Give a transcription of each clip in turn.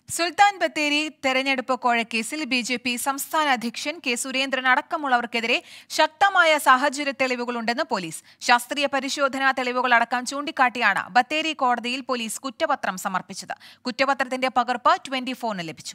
സുൽത്താൻ ബത്തേരി തെരഞ്ഞെടുപ്പ് കോഴക്കേസിൽ ബിജെപി സംസ്ഥാന അധ്യക്ഷൻ കെ സുരേന്ദ്രൻ അടക്കമുള്ളവർക്കെതിരെ ശക്തമായ സാഹചര്യ തെളിവുകളുണ്ടെന്ന് പോലീസ്. ശാസ്ത്രീയ പരിശോധനാ തെളിവുകളടക്കം ചൂണ്ടിക്കാട്ടിയാണ് ബത്തേരി കോടതിയിൽ പോലീസ് കുറ്റപത്രം സമർപ്പിച്ചത്. കുറ്റപത്രത്തിന്റെ പകർപ്പ് 24-ന് ലഭിച്ചു.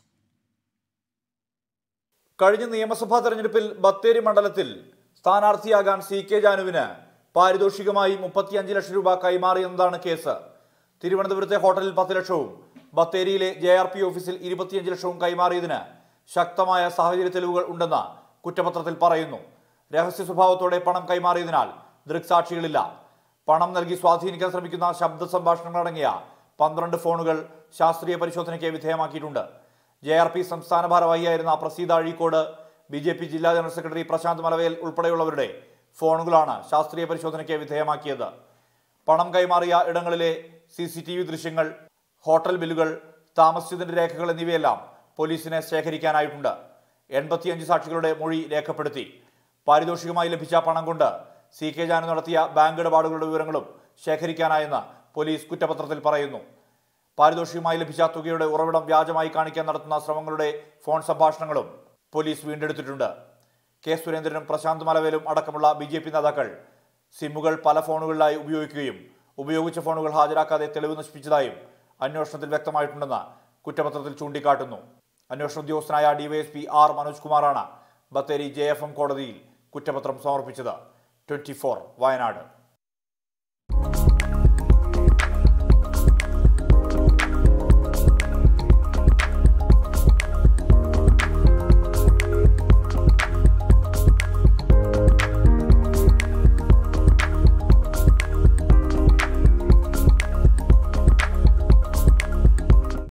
കഴിഞ്ഞ നിയമസഭാ തെരഞ്ഞെടുപ്പിൽ ബത്തേരി മണ്ഡലത്തിൽ സ്ഥാനാർത്ഥിയാകാൻ CK ജാനുവിന് പാരിതോഷികമായി 35 ലക്ഷം രൂപ കൈമാറിയെന്നതാണ് കേസ്. തിരുവനന്തപുരത്തെ ഹോട്ടലിൽ 10 ലക്ഷവും ബത്തേരിയിലെ JRP ഓഫീസിൽ 25 ലക്ഷവും കൈമാറിയതിന് ശക്തമായ സാഹചര്യ തെളിവുകൾ ഉണ്ടെന്ന് കുറ്റപത്രത്തിൽ പറയുന്നു. രഹസ്യ സ്വഭാവത്തോടെ പണം കൈമാറിയതിനാൽ ദൃക്സാക്ഷികളില്ല. പണം നൽകി സ്വാധീനിക്കാൻ ശ്രമിക്കുന്ന ശബ്ദ സംഭാഷണങ്ങളടങ്ങിയ 12 ഫോണുകൾ ശാസ്ത്രീയ പരിശോധനയ്ക്ക് വിധേയമാക്കിയിട്ടുണ്ട്. JRP സംസ്ഥാന ഭാരവാഹിയായിരുന്ന പ്രസീദ അഴീക്കോട്, BJP ജില്ലാ ജനറൽ സെക്രട്ടറി പ്രശാന്ത് മലവേൽ ഉൾപ്പെടെയുള്ളവരുടെ ഫോണുകളാണ് ശാസ്ത്രീയ പരിശോധനയ്ക്ക് വിധേയമാക്കിയത്. പണം കൈമാറിയ ഇടങ്ങളിലെ CCTV ദൃശ്യങ്ങൾ, ഹോട്ടൽ ബില്ലുകൾ, താമസിച്ചതിന്റെ രേഖകൾ എന്നിവയെല്ലാം പോലീസിനെ ശേഖരിക്കാനായിട്ടുണ്ട്. 85 സാക്ഷികളുടെ മൊഴി രേഖപ്പെടുത്തി. പാരിതോഷികമായി ലഭിച്ച പണം കൊണ്ട് CK ജാനു നടത്തിയ ബാങ്ക് ഇടപാടുകളുടെ വിവരങ്ങളും ശേഖരിക്കാനായെന്ന് പോലീസ് കുറ്റപത്രത്തിൽ പറയുന്നു. പാരിതോഷികമായി ലഭിച്ച തുകയുടെ ഉറവിടം വ്യാജമായി കാണിക്കാൻ നടത്തുന്ന ശ്രമങ്ങളുടെ ഫോൺ സംഭാഷണങ്ങളും പോലീസ് വീണ്ടെടുത്തിട്ടുണ്ട്. K സുരേന്ദ്രനും പ്രശാന്ത് മലവേലും അടക്കമുള്ള BJP നേതാക്കൾ സിമ്മുകൾ പല ഫോണുകളിലായി ഉപയോഗിക്കുകയും ഉപയോഗിച്ച ഫോണുകൾ ഹാജരാക്കാതെ തെളിവ് നശിപ്പിച്ചതായും അന്വേഷണത്തിൽ വ്യക്തമായിട്ടുണ്ടെന്ന് കുറ്റപത്രത്തിൽ ചൂണ്ടിക്കാട്ടുന്നു. അന്വേഷണ ഉദ്യോഗസ്ഥനായ DYSP R മനോജ് കുമാറാണ് ബത്തേരി JFM കോടതിയിൽ കുറ്റപത്രം സമർപ്പിച്ചത്. 24 വയനാട്.